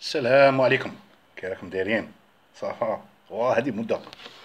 السلام عليكم. كي راكم دايرين؟ صافا. واه هادي مدة.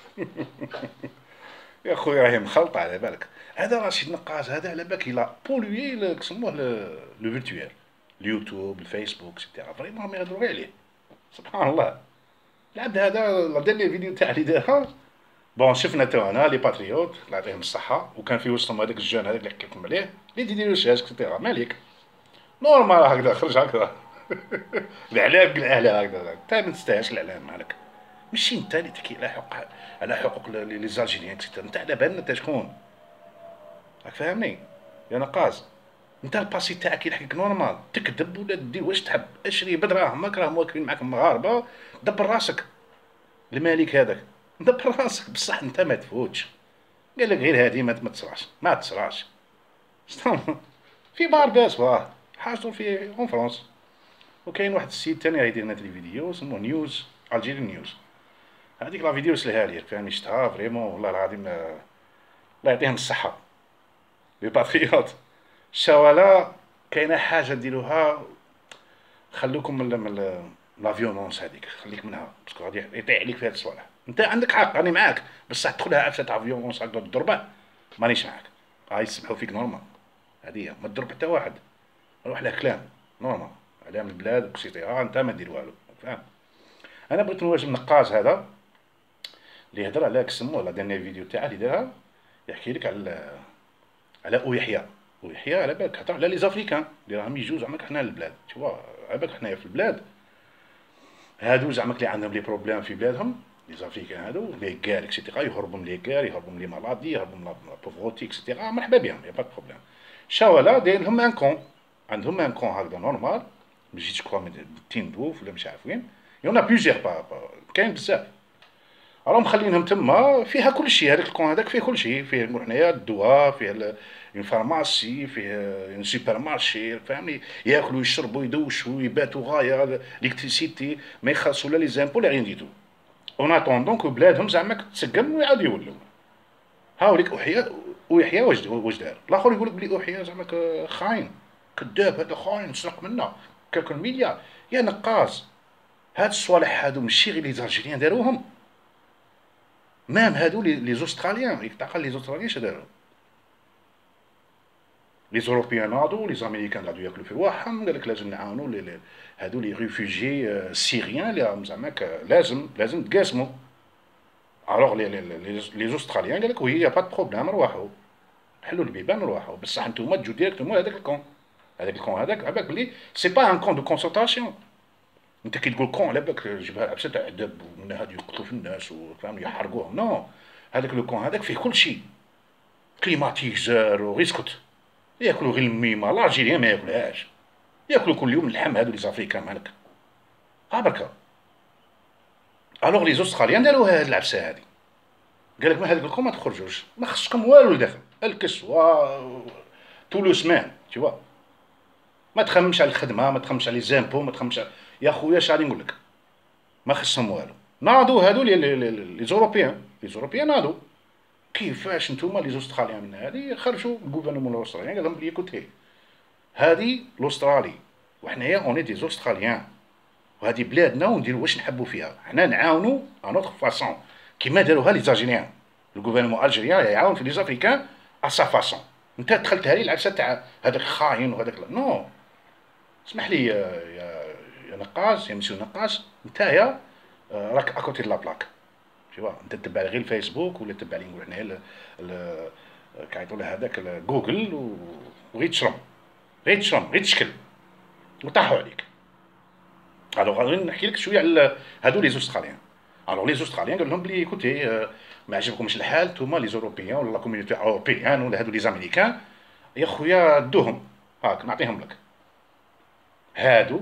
يا خويا راهي مخلطة على بالك. هذا رشيد نقاش هذا على بالك إلا بولوي كسموه لو فيرتويال. اليوتيوب الفيسبوك سيتيرا فريمون راهم يهضروا غير عليه. سبحان الله. العبد هذا لا ديرني فيديو تاع اللي دارها. بون شفنا تو انا لي باتريوت الله يعطيهم الصحة وكان في وسطهم هذاك الجون هذاك اللي حكيت لكم عليه اللي يديروا شاش سيتيرا مالك. نورمال هكذا خرج هكذا. الاعلام بالاعلام هكذا انت ما تستاهلش الاعلام مالك. ماشي انت اللي تحكي على حقوق لي زالجيريان اكسيتيرا. انت على بالنا انت شكون. راك فاهمني يا نقاص. انت الباسي تاعك يلحقك نورمال تكذب ولا دير واش تحب. اشري بدراهمك راهم واقفين معاك مغاربه. دبر راسك. الملك هذاك دبر راسك بصح انت ما تفوتش. قال لك غير هادي ما تصراش ما تصراش. في بارباس واه حاجتو في اون فرونس. وكاين واحد السيد تاني راه يدير لنا لي فيديو سموه نيوز الجيري نيوز. هذيك لا فيديو سلها لي فاهمني شفتها فريمون والله العظيم الله يعطيهم الصحة. لي باتريوت شوالا كاينه حاجه ديروها. خلوكم من لا فيولونس هذيك خليك منها باسكو غادي يطيح عليك في هاد الصوالح. انت عندك حق راني معاك بصح تدخلها عفسه تاع فيولونس هكذا تضربه. مانيش معاك. هاي يسمحوا فيك نورمال. هذه هي ما تضرب حتى واحد. روح له كلام نورمال. علام البلاد وكسيتيرا انت ما دير والو فاهم. انا بغيت نواجه النقاش هذا اللي يهضر على كسموه لا ديرني فيديو تاعه اللي دارها. يحكي لك على او يحيى. ويحيى على بالك هضر على لي زافريكان اللي راهم يجوا زعما حنا للبلاد تشوا. على بالك حنايا في البلاد هادو زعما اللي عندهم لي بروبليم في بلادهم. لي زافريكان هادو لي كار اكسيتيرا يهربوا من لي كار يهربوا من لي مالادي يهربوا من لا بوفروتي اكسيتيرا مرحبا بهم يا با بروبليم. شاولا داير لهم ان كون. عندهم ان كون هكذا نورمال. مشيت شكون من تيندوف ولا مش عارف وين. يونا بليزيور كاين بزاف. راهم مخلينهم تما فيها كل شيء. هذاك الكون هذاك فيه كل شيء. فيه نقول حنايا الدواء فيه اون فارماسي فيه اون سوبر مارشي فهمني. ياكلوا يشربوا يدوشوا يباتوا غايه ليكتريسيتي ما يخلصوا لا لي زامبو لا ريان دي تو. اون اتوندون كو بلادهم زعما تسقم ويعاودوا يولوا. هاوليك احياء. ويحيى واش دار الاخر يقول لك بلي احياء زعما خاين كذاب هذا خاين سرق منا كالكل مليار. يا نقاص. هاد الصوالح هادو ماشي غير لي زالجيريان داروهم. مام هادو لي زوستراليان تعقل لي زوستراليان اش داروا. لي زوروبيان ناضوا لي زاميريكان قعدوا ياكلوا في رواحهم قال لك لازم نعاونوا هادو لي ريفوجي سيريان اللي راهم زعما لازم تقاسموا. الوغ لي زوستراليان قال لك وي يا با دو بروبليم رواحوا. حلوا البيبان رواحوا بصح نتوما تجوا ديريكتومون هذاك الكون. هذاك الكون هذاك على بالك بلي سي با ان كون دو كونسلطاسيون. انت كي تقول كون على بالك جبهه عبسه تاع عذاب ومن هادو يقتلوا في الناس وفاهم يحرقوهم نو. هذاك لو كون هذاك فيه كل شيء. كليماتيزور ويسكت. ياكلوا غير الميمه الالجيريان ما ياكلهاش. ياكلوا كل يوم اللحم هادو لي زافريكان مالك. ها بركا. الوغ لي زوستراليان داروا هاد العبسه هادي. قال لك ما هذاك الكون ما تخرجوش ما خصكم والو لداخل الكسوه تو لو سمان تشوا. ما تخممش على الخدمه ما تخممش على لي زامبو ما تخممش يا خويا اش غادي نقول لك. ما خصهم والو. ناضوا هادو لي زوروبيان. لي زوروبيان ناضوا. كيفاش نتوما لي زوستراليان من هادي خرجوا الغوفرنمون الاستراليان قال لهم بلي كوتي هادي الاسترالي وحنايا اوني دي زوستراليان وهادي بلادنا ونديرو واش نحبوا فيها. حنا نعاونوا ا نوتر فاسون كيما داروها لي زالجيريان. الغوفرنمون الجيريان يعاون في لي زافريكان ا سا فاسون. انت دخلتها لي العبسه تاع هذاك خاين وهذاك نو. اسمح لي يا نقاش يا مسيو نقاش نتايا راك اكوتي لا بلاك. شوف انت تتبع غير الفيسبوك ولا تتبع لي نقول حنايا كيعيطوا له هذاك جوجل وغير تشرم غير تشرم غير تشكل وطاحوا عليك. الوغ غادي نحكي لك شويه على هادو لي زوستراليان. الوغ لي زوستراليان قال لهم بلي كوتي ما عجبكمش الحال نتوما لي زوروبيان ولا لا كوميونيتي اوروبيان ولا هادو لي زاميريكان يا خويا دوهم هاك نعطيهم لك. هادو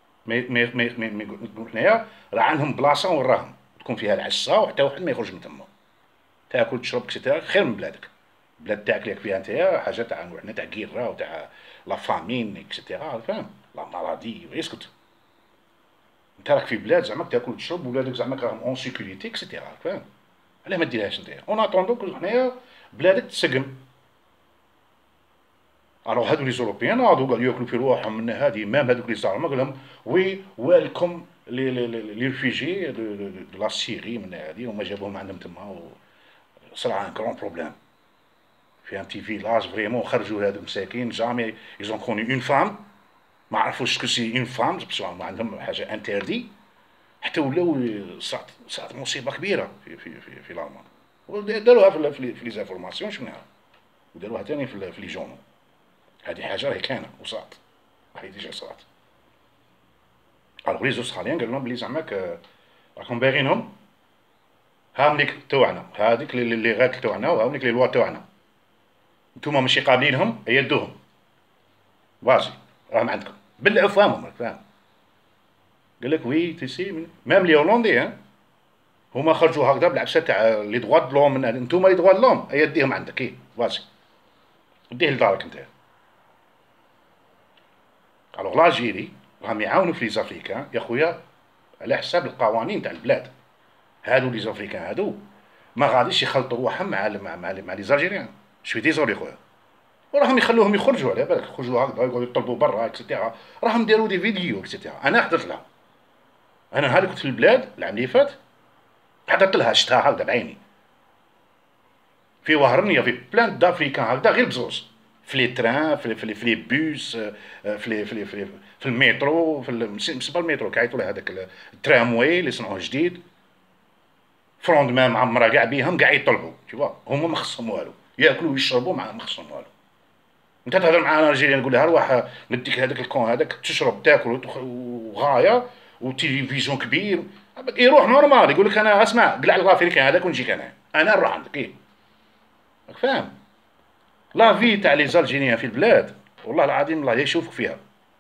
نقول حنايا راه عندهم بلاصه وين راهم تكون فيها العشة وحتى واحد ما يخرج من تما. تاكل تشرب كسيتيرا خير من بلادك. البلاد تاعك اللي فيها نتايا حاجه تاع نقول حنا تاع كيرا وتاع لا فامين اكسيتيرا فاهم لا مالادي يسكت. انت راك في بلاد زعما تاكل وتشرب ولادك زعما راهم اون سيكوريتي اكسيتيرا فاهم. علاه ما ديرهاش نتايا اون اتوندو حنايا بلادك تسقم. الوغ هادو لي زوروبيان ناضو قالوا ياكلوا في رواحهم من هادي، مام هادوك لي زعما قال لهم وي ويلكم لي ريفوجي دو لا سيري من هادي، هما جابوهم عندهم تما وصرا ان كرون بروبليم في ان بتي فيلاج فريمون. خرجوا هادو مساكين جامي ايزون كوني اون فام، ما عرفوش سكو سي اون فام باسكو ما عندهم حاجه انتردي، حتى ولاو صارت مصيبه كبيره في الالمان. وداروها في لي زانفورماسيون شفناها، وداروها ثاني في لي جونو. هذه حاجه راهي كاينه وصارت، راهي ديجا صارت. الوغ لي زوستراليان قالوا لهم بلي زعماك راكم باغينهم، هامليك توعنا، هذيك لي غات توعنا وهامليك لي لوا توعنا، نتوما ماشي قابلينهم يدوهم فازي راهم عندكم، بلعوا فمهم راك فاهم. قال لك وي تيسي ميم لي هولندي هما خرجوا هكذا بالعكس تاع لي دغوا د لوم، من نتوما لي دغوا د لوم يديهم عندك اي فازي ديه لدارك نتايا. الوغ لاجيري راهم يعاونوا في لي زافريكان يا خويا على حساب القوانين تاع البلاد. هادو لي زافريكان هادو ما غاديش يخلطوا روحهم مع لي زالجيريان، شوي ديزولي خويا، وراهم يخلوهم يخرجوا على بالك، يخرجوا هكذا يقعدوا يطلبوا برا اكسيتيرا، راهم داروا دي فيديو اكسيتيرا. انا حضرت لها، انا هذه كنت في البلاد العام اللي فات، حضرت لها شفتها هكذا بعيني في وهرنيا في بلان دافريكان هكذا غير بزوز في لي تران في لي بوس في المترو ماشي با المترو كيعيطوا له هذاك الترامواي اللي صنعوه جديد، فروند مان معمره كاع بيهم كاع يطلبوا تشوف، هما ما خصهم والو، ياكلوا ويشربوا ما خصهم والو. انت تهضر مع الجيريان تقول لها روح نديك هذاك الكون هذاك تشرب تاكل وغايه وتلفزيون كبير، يروح نورمال يقول لك انا اسمع قلع الافريكان هذاك ونجيك انا نروح عندك ايه راك فاهم. لا في تاع لي زالجيريان في البلاد والله العظيم الله يشوفك فيها،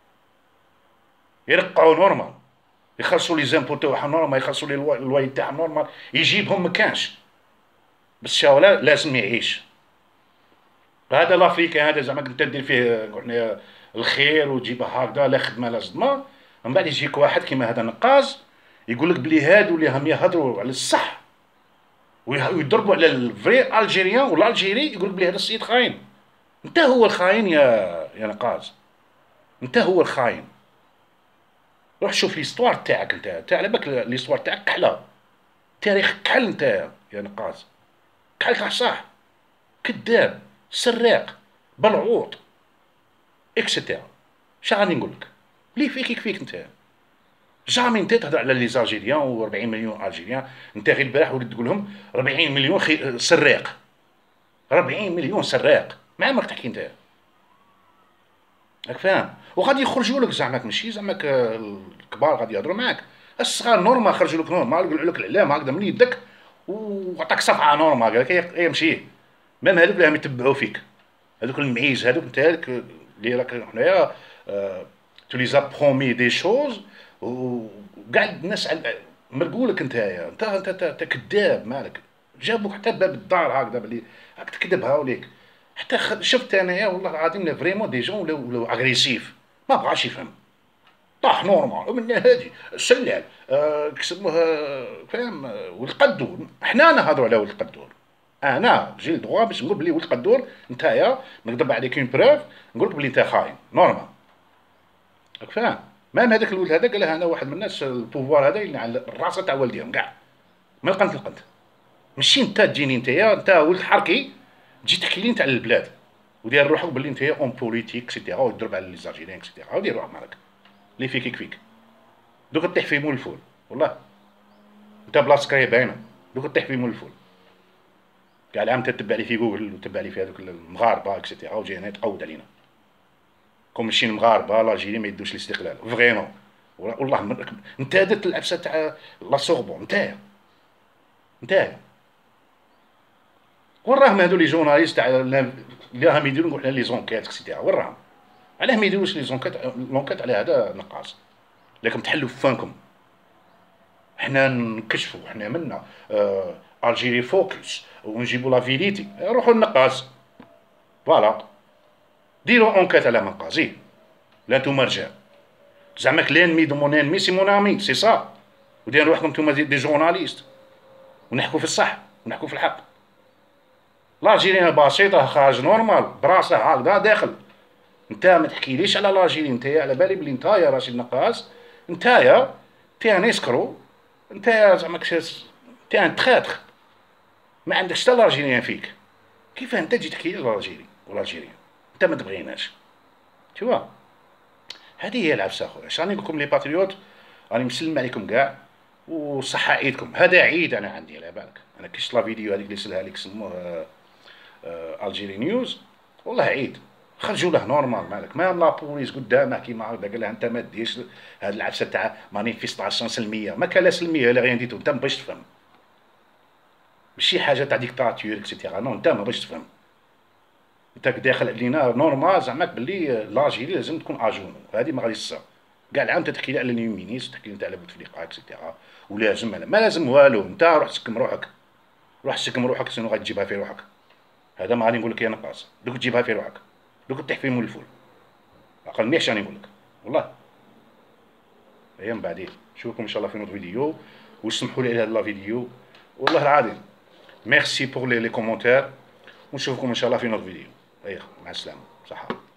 يرقعوا نورمال، يخلصوا لي زامبو تاعهم نورمال، يخلصوا لي الواي تاعهم نورمال، يجيبهم مكانش بس شاولا لازم يعيش. هذا لافريكان هذا زعما انت دير فيه قلنا الخير وتجيبه هكذا لا خدمه لا صدمه، من بعد يجيك واحد كيما هذا نقاز يقول لك بلي هادو اللي هم يهضروا على الصح ويضربوا على الفري الجيريان والالجيري، يقول لك بلي هذا السيد خاين. انت هو الخاين يا نقاز، انت هو الخاين. روح شوف ليستوار تاعك انت على بالك ليستوار تاعك كحله، تاريخ كحل انت يا نقاز، كحل صح، كذاب سراق بلعوط اكسترا. شا غادي نقول لك ليه فيك يكفيك انت، جامي انت تهضر على لي زالجيريان و40 مليون الجيريان، انت غير البارح وليت تقول لهم 40 مليون سراق، 40 مليون سراق ما عمرك تحكي انت راك فاهم. وغادي يخرجوا لك زعماك ماشي زعماك الكبار غادي يهضروا معاك، الصغار نورمال خرجوا لك نورمال يقولوا لك الاعلام هكذا من يدك وعطاك صفعه نورمال قال لك يمشي. ميم هذوك اللي راهم يتبعوا فيك هذوك المعيز هذوك انت اللي راك حنايا تو لي زابرومي دي شوز وكاع الناس مرقولك انت كذاب مالك، جابوك حتى باب الدار هكذا بلي راك تكذب هاوليك. حتى شفت انايا والله العظيم فريمون دي جون ولاو اغريسيف ما بغاش يفهم، طاح نورمال ومن هادي السلال كسموه فاهم والقدور. حنا نهضروا على ولد القدور، انا جي الدغوا باش نقول بلي ولد القدور نتايا نقدر عليك اون بروف نقول لك بلي انت خاين نورمال راك فاهم. مام هذاك الولد هذا قال له انا واحد من الناس البوفوار هذا اللي على الراسه تاع والديهم كاع من القنت للقنت، ماشي انت تجيني انت ولد حركي تجي تحكي لي انت على البلاد ودير روحك بلي انت اون بوليتيك سيتيرا وتضرب على لي زالجيريان سيتيرا ودير روحك مالك اللي فيك يكفيك. دوك طيح في مول الفول والله انت بلاصتك راهي باينه، دوك طيح في مول الفول كاع العام تتبع لي في جوجل وتبع لي في هذوك المغاربه اكسيتيرا وجي هنا تقود علينا كون ماشي المغاربه لاجيري ما يدوش الاستقلال فريمون والله انت درت العبسه تاع لا سوربون نتايا وين راهم هادو لي جورناليست تاع اللي راهم يديروا نقول لي زونكيت اكسيتيرا وين راهم؟ علاه ما يديروش لي زونكيت على هذا نقاص؟ لكن تحلوا فانكم حنا نكشفوا حنا منا الجيري فوكس ونجيبوا لا فيريتي، روحوا للنقاص فوالا ديروا اونكيت على منقاصي. لا نتوما رجال زعما لانمي دو مون انمي سي مون امي سي صا، وديروا روحكم نتوما دي جورناليست ونحكوا في الصح ونحكوا في الحق. لا جيرينا بسيطه خارج نورمال براسه هكذا داخل انت ما تحكيليش على لاجيري، نتايا على بالي بلي نتايا راشد نقاس، نتايا تي ان اسكرو، نتايا زعما تي ان تخاتخ، ما عندكش حتى لاجيريان فيك. كيف انت تجي تحكي لي لاجيري والالجيريان انت ما تبغيناش؟ تشوا هذه هي العفسه اخويا. اش راني نقول لكم لي باتريوت، راني مسلم عليكم كاع وصحة عيدكم. هذا عيد انا عندي على بالك. انا كشت لا فيديو هذيك اللي سلها لك سموه الجيري نيوز، والله عيد. خرجوا له نورمال مالك، ما لا بوليس قدامه كيما هكذا قال له انت ما ديرش هاد العفسه تاع مانيفيستاسيون سلميه، ما كان لا سلميه لا غيان ديتو، انت ما باش تفهم. ماشي حاجه تاع ديكتاتور اكسيتيرا، نو انت ما باش تفهم. انت داخل علينا نورمال زعما باللي لاجيري لازم تكون اجونو، هذه ما غاديش تصير. كاع العام تحكي لي على اليمينيست، تحكي لي انت على بوتفليقه اكسيتيرا، ولازم ما لازم والو. انت روح سكم روحك، روح سكم روحك، سينو غتجيبها في روحك. هذا ما غادي نقول لك يا نقاص، دوك تجيبها في روحك، دوك تطيح في مول الفول. عقل مليح شاني نقول لك والله. هيا من بعدين نشوفكم ان شاء الله في نوت فيديو، وسمحوا لي على هذا لا فيديو والله العظيم. ميرسي بور لي كومونتير، ونشوفكم ان شاء الله في نوت فيديو. هيا مع السلامه، صحه.